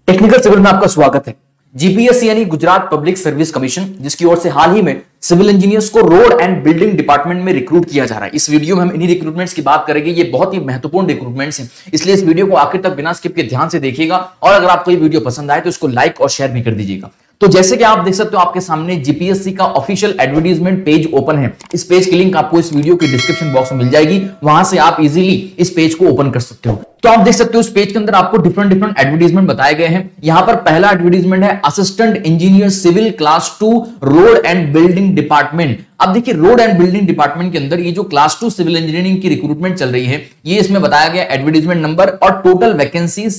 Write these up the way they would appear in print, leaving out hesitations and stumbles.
Technical civil में आपका स्वागत है। जीपीएससी यानी गुजरात पब्लिक सर्विस कमीशन, जिसकी ओर से हाल ही में सिविल इंजीनियर्स को रोड एंड बिल्डिंग डिपार्टमेंट में रिक्रूट किया जा रहा है। इस वीडियो में हम इन्हीं रिक्रूटमेंट्स की बात करेंगे। ये बहुत ही महत्वपूर्ण रिक्रूटमेंट्स हैं, इसलिए इस वीडियो को आखिर तक बिना स्किप के ध्यान से देखिएगा और अगर आपको ये वीडियो पसंद आए तो इसको लाइक और शेयर भी कर दीजिएगा। तो जैसे कि आप देख सकते हो आपके सामने जीपीएससी का ऑफिशियल एडवर्टाइजमेंट पेज ओपन है। इस पेज की लिंक आपको इस वीडियो के डिस्क्रिप्शन बॉक्स में मिल जाएगी, वहां से आप इजीली इस पेज को ओपन कर सकते हो। तो आप देख सकते हो इस पेज के अंदर आपको डिफरेंट एडवर्टाइजमेंट बताए गए हैं। यहां पर पहला एडवर्टाइजमेंट है assistant engineer civil class 2 road and building department. अब देखिए रोड एंड बिल्डिंग डिपार्टमेंट के अंदर ये जो क्लास 2 सिविल इंजीनियरिंग की रिक्रूटमेंट चल रही है, ये इसमें बताया गया एडवर्टाइजमेंट नंबर और टोटल वैकेंसी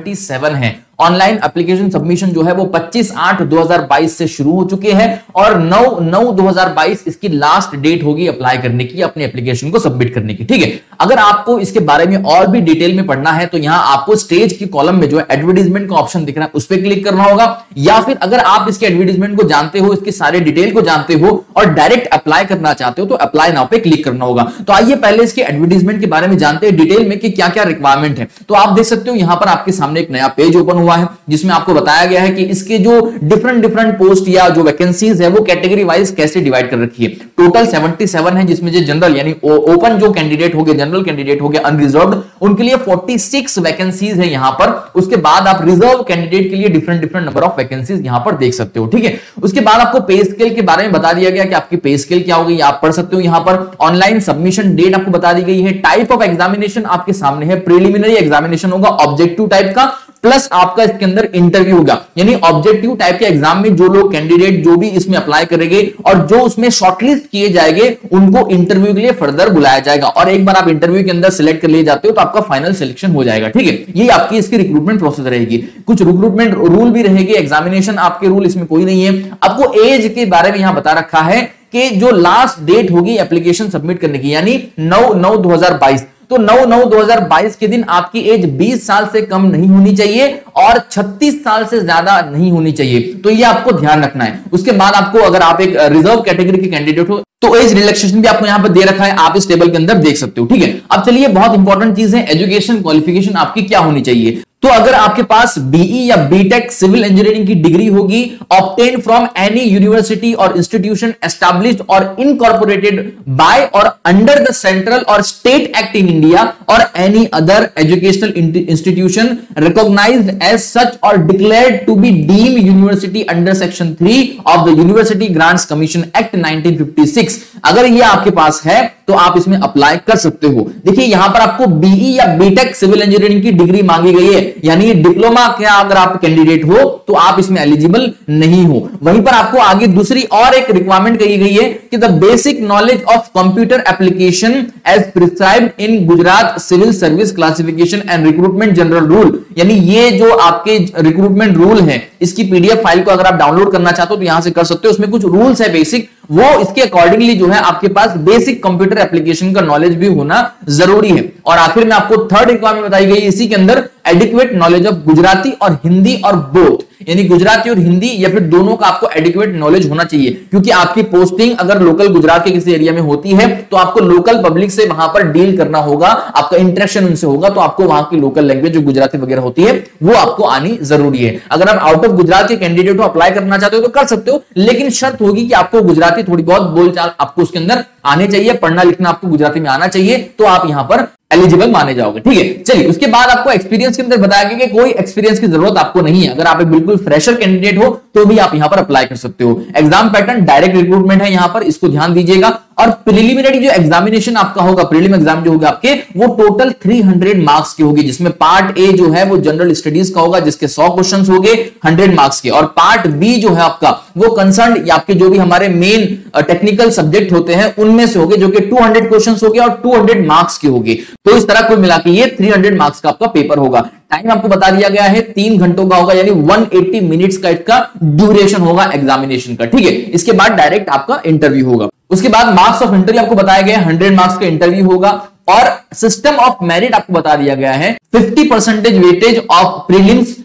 77 है। ऑनलाइन एप्लीकेशन सबमिशन जो है वो 25/8/2022 से शुरू हो चुके हैं और 9/9/2022 इसकी लास्ट डेट होगी अप्लाई करने की, अपने एप्लीकेशन को सबमिट करने की। ठीक है, अगर आपको इसके बारे में और भी डिटेल में पढ़ना है तो यहां आपको स्टेज की कॉलम में जो है एडवर्टाइजमेंट का ऑप्शन दिख रहा है, उस पर क्लिक करना होगा, या फिर अगर आप इसके एडवर्टाइजमेंट को जानते हो, इसकी सारे डिटेल को जानते हो और डायरेक्ट अप्लाई करना चाहते हो तो अप्लाई नाउ पे क्लिक करना होगा। तो आइए पहले इसके एडवर्टाइजमेंट के बारे में जानते हैं डिटेल में कि क्या क्या रिक्वायरमेंट है। तो आप देख सकते हो यहां पर आपके सामने एक नया पेज ओपन हुआ है जिसमें आपको बताया गया है कि इसके जो डिफरेंट पोस्ट या जो वैकेंसीज है वो कैटेगरी वाइज कैसे डिवाइड कर रखी है। टोटल 77 है, जिसमें जो जनरल यानी ओपन जो कैंडिडेट हो गए, जनरल कैंडिडेट हो गए, अनरिजर्व्ड, उनके लिए 46 वैकेंसीज है यहां पर। उसके बाद आप रिजर्व कैंडिडेट के लिए डिफरेंट नंबर ऑफ वैकेंसीज यहां पर देख सकते हो। ठीक है, उसके बाद आपको पे स्केल के बारे में बता दिया गया कि आपकी पे स्केल क्या होगी, आप पढ़ सकते हो। यहां पर ऑनलाइन सबमिशन डेट आपको बता दी गई है। टाइप ऑफ एग्जामिनेशन आपके सामने है, प्रिलिमिनरी एग्जामिनेशन होगा ऑब्जेक्टिव टाइप का, प्लस आपका इसके अंदर इंटरव्यू होगा। यानी ऑब्जेक्टिव टाइप के एग्जाम में जो लोग कैंडिडेट जो भी इसमें अप्लाई करेंगे और जो उसमें शॉर्टलिस्ट किए जाएंगे उनको इंटरव्यू के लिए फर्दर बुलाया जाएगा और एक बार आप इंटरव्यू के अंदर सिलेक्ट कर लिए जाते हो तो आपका फाइनल सिलेक्शन हो जाएगा। ठीक है, ये आपकी इसकी रिक्रूटमेंट प्रोसेस रहेगी। कुछ रिक्रूटमेंट रूल भी रहेगी, एग्जामिनेशन आपके रूल इसमें कोई नहीं है। आपको एज के बारे में यहां बता रखा है कि जो लास्ट डेट होगी एप्लीकेशन सबमिट करने की यानी 9/9/2022, तो 9/9/2022 के दिन आपकी एज 20 साल से कम नहीं होनी चाहिए और 36 साल से ज्यादा नहीं होनी चाहिए। तो ये आपको ध्यान रखना है। उसके बाद आपको अगर आप एक रिजर्व कैटेगरी के कैंडिडेट हो तो एज रिलैक्सेशन भी आपको यहां पर दे रखा है, आप इस टेबल के अंदर देख सकते हो। ठीक है, अब चलिए बहुत इंपॉर्टेंट चीज है, एजुकेशन क्वालिफिकेशन आपकी क्या होनी चाहिए। तो अगर आपके पास बीई या बीटेक सिविल इंजीनियरिंग की डिग्री होगी ऑब्टेन फ्रॉम एनी यूनिवर्सिटी और इंस्टीट्यूशन एस्टैब्लिश्ड और इनकॉर्पोरेटेड बाय और अंडर द सेंट्रल और स्टेट एक्ट इन इंडिया और any other educational institution recognised as such और declared to be deemed university under section 3 of the university grants commission act 1956, अगर ये आपके पास है तो आप इसमें अप्लाई कर सकते हो। देखिए यहां पर आपको बीई या बीटेक सिविल इंजीनियरिंग की डिग्री मांगी गई है, यानी डिप्लोमा क्या अगर आप कैंडिडेट हो तो आप इसमें एलिजिबल नहीं हो। वहीं पर आपको आगे दूसरी और एक रिक्वायरमेंट कही गई है कि the basic knowledge of computer application as prescribed in Gujarat civil service classification and recruitment general rule, यानी ये जो आपके रिक्रूटमेंट रूल है इसकी पीडीएफ फाइल को अगर आप डाउनलोड करना चाहते हो तो यहां से कर सकते हो। उसमें कुछ रूल्स है बेसिक, वो इसके अकॉर्डिंगली जो है आपके पास बेसिक कंप्यूटर एप्लीकेशन का नॉलेज भी होना जरूरी है। और आखिर में आपको थर्ड रिक्वायरमेंट बताई गई इसी के अंदर, एडिक्वेट नॉलेज ऑफ गुजराती और हिंदी और बोथ, यानी गुजराती और हिंदी या फिर दोनों का आपको एडिक्वेट नॉलेज होना चाहिए, क्योंकि आपकी पोस्टिंग अगर लोकल गुजरात के किसी एरिया में होती है तो आपको लोकल पब्लिक से वहां पर डील करना होगा, आपका इंटरेक्शन उनसे होगा, तो आपको वहां की लोकल लैंग्वेज जो गुजराती वगैरह होती है वो आपको आनी जरूरी है। अगर आप आउट ऑफ गुजरात के कैंडिडेट हो, अप्लाई करना चाहते हो तो कर सकते हो, लेकिन शर्त होगी कि आपको गुजराती थोड़ी बहुत बोलचाल आपको उसके अंदर आने चाहिए, पढ़ना लिखना आपको गुजराती में आना चाहिए, तो आप यहां पर एलिजिबल माने जाओगे। ठीक है, चलिए उसके बाद आपको एक्सपीरियंस के अंदर बताया गया कि कोई एक्सपीरियंस की जरूरत आपको नहीं है। अगर आप एक बिल्कुल फ्रेशर कैंडिडेट हो तो भी आप यहां पर अप्लाई कर सकते हो। एग्जाम पैटर्न डायरेक्ट रिक्रूटमेंट है यहां पर, इसको ध्यान दीजिएगा। और प्रिलिमिनरी जो एग्जामिनेशन आपका होगा, प्रीलिम एग्जाम जो होगा आपके, वो टोटल 300 मार्क्स की होगी, जिसमें पार्ट ए जो है वो जनरल स्टडीज का होगा जिसके 100 क्वेश्चंस होंगे 100 मार्क्स के, और पार्ट बी जो है आपका वो कंसर्न या आपके जो भी हमारे मेन टेक्निकल सब्जेक्ट होते हैं उनमें से होंगे, जो कि 200 क्वेश्चंस होंगे और 200 मार्क्स के होंगे। तो इस तरह कुल मिला के ये 300 मार्क्स का आपका पेपर होगा। टाइम आपको बता दिया गया है 3 घंटों का होगा, यानी 180 मिनट्स का इसका ड्यूरेशन होगा एग्जामिनेशन का। ठीक है, इसके बाद डायरेक्ट आपका इंटरव्यू होगा। उसके बाद मार्क्स ऑफ इंटरव्यू आपको बताया गया है 100 मार्क्स का इंटरव्यू होगा और सिस्टम ऑफ मेरिट आपको बता दिया गया है 50% weightage of prelims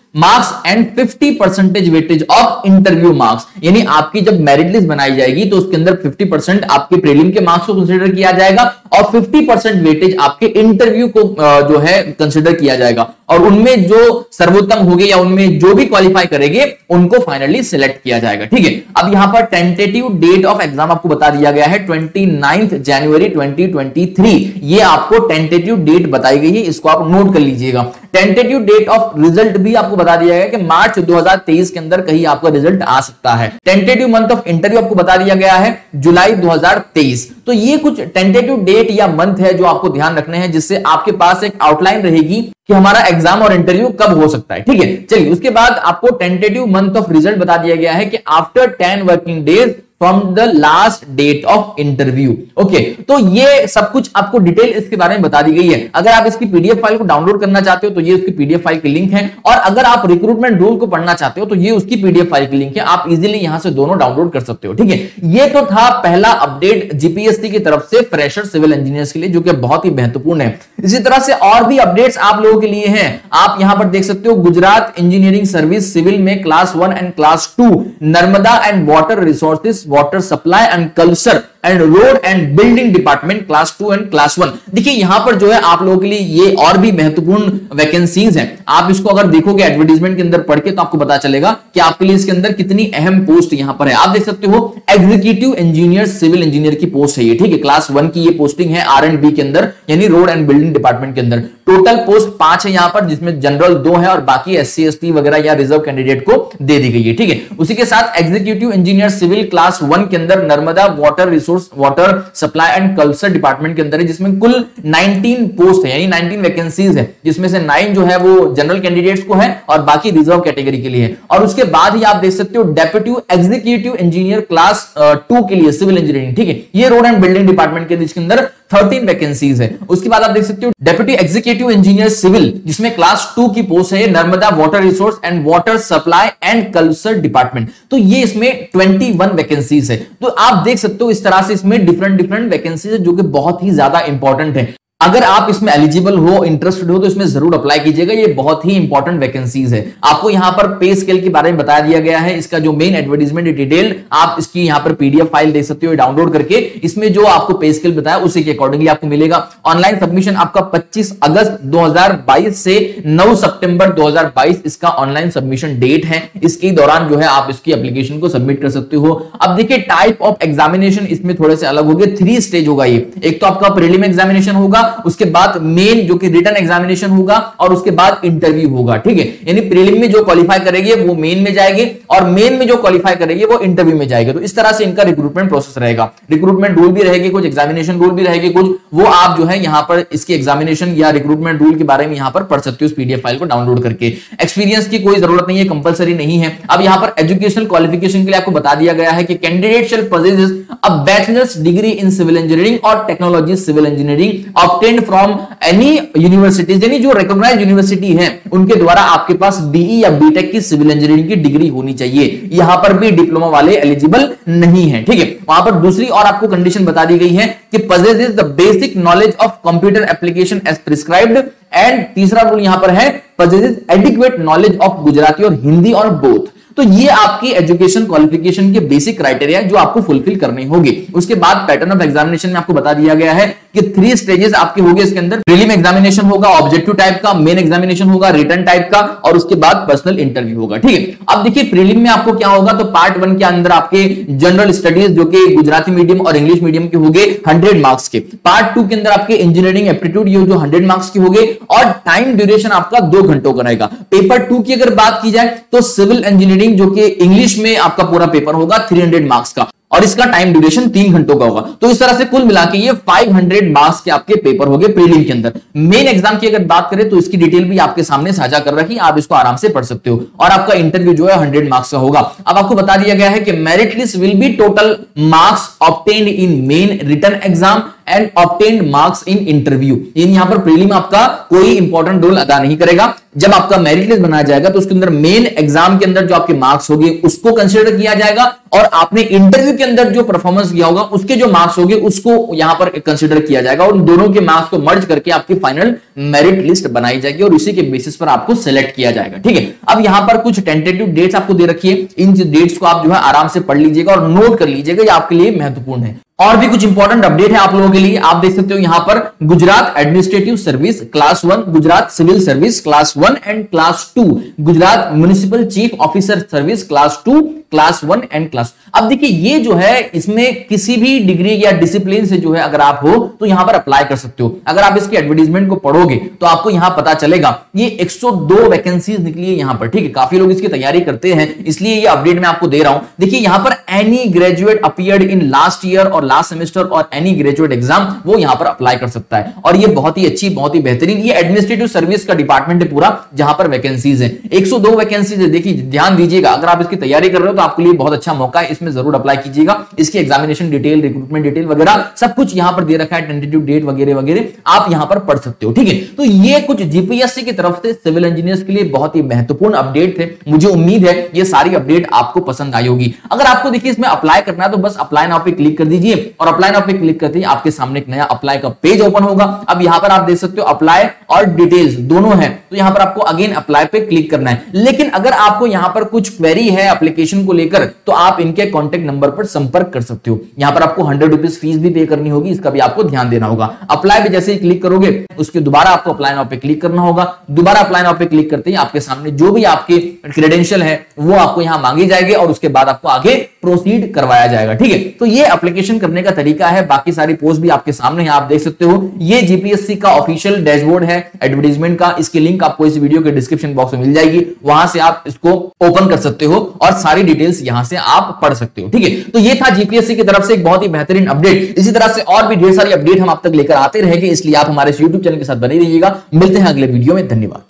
marks and 50% weightage of interview marks. यानी आपकी जब मेरिट लिस्ट बनाई जाएगी तो उसके अंदर 50% आपके प्रीलिम के मार्क्स को कंसीडर किया जाएगा और 50% वेटेज आपके इंटरव्यू को जो है कंसीडर किया जाएगा, और उनमें जो सर्वोत्तम होंगे या उनमें जो भी क्वालिफाई करेंगे उनको फाइनली सिलेक्ट किया जाएगा। ठीक है, अब यहां पर टेंटेटिव डेट ऑफ एग्जाम आपको बता दिया गया है 29 जनवरी 2023। ये आपको टेंटेटिव डेट बताई गई है, इसको आप नोट कर लीजिएगा। टेंटेटिव डेट ऑफ रिजल्ट भी आपको बता दिया गया है कि मार्च 2023 के अंदर कहीं आपका रिजल्ट आ सकता है। टेंटेटिव मंथ ऑफ इंटरव्यू आपको बता दिया गया है जुलाई 2023। तो ये कुछ टेंटेटिव डेट या मंथ है जो आपको ध्यान रखने हैं, जिससे आपके पास एक आउटलाइन रहेगी कि हमारा एग्जाम और इंटरव्यू कब हो सकता है। ठीक है, चलिए उसके बाद आपको टेंटेटिव मंथ ऑफ रिजल्ट बता दिया गया है कि after 10 working days from the last date of interview. Okay, तो ये सब कुछ आपको डिटेल इसके बारे में बता दी गई है। अगर आप इसकी पीडीएफ फाइल को डाउनलोड करना चाहते हो तो ये उसकी पीडीएफ फाइल की लिंक है, और अगर आप रिक्रूटमेंट रूल को पढ़ना चाहते हो तो ये उसकी पीडीएफ फाइल की लिंक है, आप इजीली यहां से दोनों डाउनलोड कर सकते हो। ठीक है, ये तो था पहला अपडेट जीपीएससी की तरफ से फ्रेशर सिविल इंजीनियर्स के लिए, जो कि बहुत ही महत्वपूर्ण है। इसी तरह से और भी अपडेट्स आप लोगों के लिए हैं। आप यहां पर देख सकते हो गुजरात इंजीनियरिंग सर्विस सिविल में class 1 and class 2 Narmada and water resources, water supply and culture and road and building department class 2 and class 1। देखिए यहां पर जो है आप लोगों के लिए ये और भी महत्वपूर्ण वैकेंसीज हैं। आप इसको अगर देखोगे एडवर्टाइजमेंट के अंदर पढ़ के तो आपको पता चलेगा कि आपके लिए इसके अंदर कितनी अहम पोस्ट यहां पर है। आप देख सकते हो एग्जीक्यूटिव इंजीनियर सिविल इंजीनियर की पोस्ट है ये। ठीक है, क्लास 1 की ये पोस्टिंग है R&B के अंदर, यानी रोड एंड बिल्डिंग डिपार्टमेंट के अंदर। टोटल पोस्ट 5 है यहां पर, जिसमें जनरल 2 है और बाकी SC ST वगैरह या रिजर्व कैंडिडेट को दे दी गई है। ठीक है, उसी के साथ एग्जीक्यूटिव इंजीनियर सिविल क्लास 1 के अंदर Narmada water resource, water supply and culture department के अंदर है, जिसमें कुल 19 पोस्ट है, यानी 19 वैकेंसीज है, जिसमें से 9 जो है वो जनरल कैंडिडेट्स को है और बाकी रिजर्व कैटेगरी के लिए है। और उसके बाद ही आप देख सकते हो डेप्यूटी एग्जीक्यूटिव इंजीनियर क्लास 2 के लिए सिविल इंजीनियरिंग। ठीक है, ये रोड एंड बिल्डिंग डिपार्टमेंट के अंदर 13 वैकेंसीज है। उसके बाद आप देख सकते हो डेप्यूटी एग्जीक्यूटिव इंजीनियर सिविल, जिसमें क्लास 2 की पोस्ट है Narmada water resource and water supply and culture department. तो ये इसमें 21 वैकेंसीज है। तो आप देख सकते हो इस तरह से इसमें डिफरेंट वैकेंसीज है, जो कि बहुत ही ज्यादा इंपॉर्टेंट है। अगर आप इसमें एलिजिबल हो, इंटरेस्टेड हो, तो इसमें जरूर अप्लाई कीजिएगा। ये बहुत ही इंपॉर्टेंट वैकेंसीज है। आपको यहां पर पे स्केल के बारे में बताया दिया गया है। इसका जो मेन एडवर्टाइजमेंट डिटेल आप इसकी यहां पर पीडीएफ फाइल देख सकते हो डाउनलोड करके। इसमें जो आपको पे स्केल बताया उसी के अकॉर्डिंगली आपको मिलेगा। ऑनलाइन सबमिशन आपका 25 अगस्त 2022 से 9 सितंबर 2022 इसका ऑनलाइन सबमिशन डेट है। इसके दौरान जो है आप इसकी एप्लीकेशन को सबमिट कर सकते हो। अब देखिए टाइप ऑफ एग्जामिनेशन इसमें थोड़े से अलग होंगे। 3 स्टेज होगा ये। एक तो आपका प्रीलिम एग्जामिनेशन होगा, उसके बाद मेन जो कि रिटन एग्जामिनेशन होगा, और उसके बाद इंटरव्यू होगा। ठीक है, यानी प्रीलिम में जो क्वालिफाई करेंगे वो मेन में जाएंगे, और मेन में जो क्वालिफाई करेंगे वो इंटरव्यू में जाएंगे। तो इस तरह से इनका रिक्रूटमेंट प्रोसेस रहेगा। रिक्रूटमेंट रूल भी रहेंगे कुछ, एग्जामिनेशन रूल भी रहेंगे कुछ, वो आप जो है यहां पर इसके एग्जामिनेशन या रिक्रूटमेंट रूल के बारे में यहां पर पढ़ सकते हो इस पीडीएफ फाइल को डाउनलोड करके। एक्सपीरियंस की कोई जरूरत नहीं है, कंपलसरी नहीं है। अब यहां पर एजुकेशनल क्वालिफिकेशन के लिए आपको बता दिया गया है कि candidate shall possess a bachelor's degree in civil engineering और technology civil engineering obtained from any universities, यानी जो रिकॉग्नाइज्ड यूनिवर्सिटी है उनके द्वारा आपके पास बीई या बीटेक की सिविल इंजीनियरिंग की डिग्री होनी चाहिए। यहां पर भी डिप्लोमा वाले एलिजिबल नहीं है। ठीक है, वहां पर दूसरी और आपको कंडीशन बता दी गई है कि possesses the basic knowledge of computer application as prescribed, and तीसरा रूल यहां पर है possesses adequate knowledge of Gujarati और हिंदी और बोथ। तो ये आपकी एजुकेशन क्वालिफिकेशन के बेसिक क्राइटेरिया जो आपको फुलफिल करने होंगे। उसके बाद पैटर्न ऑफ एग्जामिनेशन में आपको बता दिया गया है कि 3 स्टेजेस आपके होंगे इसके अंदर। प्रीलिम एग्जामिनेशन होगा ऑब्जेक्टिव टाइप का, मेन एग्जामिनेशन होगा रिटन टाइप का, और उसके बाद पर्सनल इंटरव्यू होगा। ठीक है, अब देखिए प्रीलिम में आपको क्या होगा, तो पार्ट 1 के अंदर आपके जनरल स्टडीज जो कि गुजराती मीडियम और इंग्लिश मीडियम के होंगे 100 मार्क्स के। पार्ट 2 के अंदर आपके इंजीनियरिंग एप्टीट्यूड ये जो 100 मार्क्स के होंगे, और टाइम ड्यूरेशन आपका 2 घंटों का रहेगा। पेपर 2 की अगर बात की जाए तो सिविल इंजीनियरिंग जो कि इंग्लिश में आपका पूरा पेपर होगा 300 मार्क्स का, और इसका टाइम ड्यूरेशन 3 घंटों का होगा। तो इस तरह से कुल मिला के ये 500 मार्क्स के आपके पेपर होंगे प्रीलिम के अंदर। मेन एग्जाम की अगर बात करें तो इसकी डिटेल भी आपके सामने साझा कर रखी, आप इसको आराम से पढ़ सकते हो। और आपका इंटरव्यू जो है 100 मार्क्स का होगा। अब आपको बता दिया गया है कि merit list will be total marks obtained in main written exam and obtained marks in interview. यहां पर प्रीलिम आपका कोई इंपॉर्टेंट रोल अदा नहीं करेगा। जब आपका मेरिट लिस्ट बनाया जाएगा तो उसके अंदर मेन एग्जाम के अंदर जो आपके मार्क्स होंगे उसको कंसीडर किया जाएगा, और आपने इंटरव्यू के अंदर जो परफॉर्मेंस किया होगा उसके जो मार्क्स होंगे उसको यहां पर कंसीडर किया जाएगा, और उन दोनों के मार्क्स को मर्ज करके आपकी फाइनल मेरिट लिस्ट बनाई जाएगी और इसी के बेसिस पर आपको सिलेक्ट किया जाएगा। ठीक है, अब यहां पर कुछ टेंटेटिव डेट्स आपको दे रखी है, इन डेट्स को आप जो है आराम से पढ़ लीजिएगा और नोट कर लीजिएगा, ये आपके लिए महत्वपूर्ण है। और भी कुछ इंपॉर्टेंट अपडेट है आप लोगों के लिए, आप देख सकते हो यहां पर Gujarat administrative service class 1, Gujarat civil service class 1 and class 2, Gujarat municipal chief officer service class 2, class 1 and class. अब देखिए ये जो है इसमें किसी भी डिग्री या डिसिप्लिन से जो है अगर आप हो तो यहां पर अप्लाई कर सकते हो। अगर आप इसकी एडवर्टाइजमेंट को पढ़ोगे तो आपको यहां पता चलेगा ये 102 वैकेंसीज निकली है यहां पर। ठीक है, काफी लोग इसकी तैयारी करते हैं इसलिए ये अपडेट मैं आपको दे रहा हूं। देखिए यहां पर any graduate appeared in last year और लास्ट सेमेस्टर और एनी ग्रेजुएट एग्जाम वो यहां पर अप्लाई कर सकता है, और ये बहुत ही अच्छी बहुत ही बेहतरीन ये एडमिनिस्ट्रेटिव सर्विस का डिपार्टमेंट है पूरा जहां पर वैकेंसीज है 102 वैकेंसीज है। देखिए ध्यान दीजिएगा, अगर आप इसकी तैयारी कर रहे हो तो आपके लिए बहुत अच्छा मौका है, इसमें जरूर अप्लाई कीजिएगा। इसकी एग्जामिनेशन डिटेल, रिक्रूटमेंट डिटेल वगैरह सब कुछ यहां पर दे रखा है, टेंटेटिव डेट वगैरह वगैरह आप यहां पर पढ़ सकते हो। ठीक है, तो ये कुछ जीपीएससी की तरफ से सिविल इंजीनियर्स के लिए बहुत ही महत्वपूर्ण अपडेट थे। मुझे उम्मीद है ये सारी अपडेट आपको पसंद आई होगी। अगर आपको देखिए इसमें अप्लाई करना है तो बस अप्लाई नाउ पे क्लिक कर दीजिए, और अप्लाई नाउ पे क्लिक करते ही आपके सामने एक नया अप्लाई का पेज ओपन होगा। अब यहां पर आप देख सकते हो अप्लाई और डिटेल्स दोनों है, तो यहां पर आपको अगेन अप्लाई पे क्लिक करना है। लेकिन अगर आपको यहां पर कुछ क्वेरी है एप्लीकेशन को लेकर तो आप इनके कॉन्टेक्ट नंबर पर संपर्क कर सकते हो। यहां पर आपको 100 रुपीज फीस भी पे करनी होगी, इसका भी आपको ध्यान देना होगा। अप्लाई पे जैसे ही क्लिक करोगे उसके दोबारा आपको अप्लाई नाउ पे क्लिक करना होगा। दोबारा अप्लाई नाउ पे क्लिक करते ही आपके सामने जो भी आपके क्रेडेंशियल है वो आपको यहां मांगे जाएंगे और उसके बाद आपको आगे प्रोसीड करवाया जाएगा। ठीक है, तो ये एप्लीकेशन करने का तरीका है। बाकी सारी पोस्ट भी आपके सामने है, आप देख सकते हो। ये जीपीएससी का ऑफिशियल डैशबोर्ड है एडवर्टाइजमेंट का, इसकी लिंक आपको इस वीडियो के डिस्क्रिप्शन बॉक्स में मिल जाएगी, वहां से आप इसको ओपन कर सकते हो और सारी डिटेल्स यहां से आप पढ़ सकते हो। ठीक है, तो ये था जीपीएससी की तरफ से एक बहुत ही बेहतरीन अपडेट। इसी तरह से और भी ढेर सारी अपडेट हम आप तक लेकर आते रहेंगे, इसलिए आप हमारे यूट्यूब चैनल के साथ बने रहिएगा। मिलते हैं अगले वीडियो में, धन्यवाद।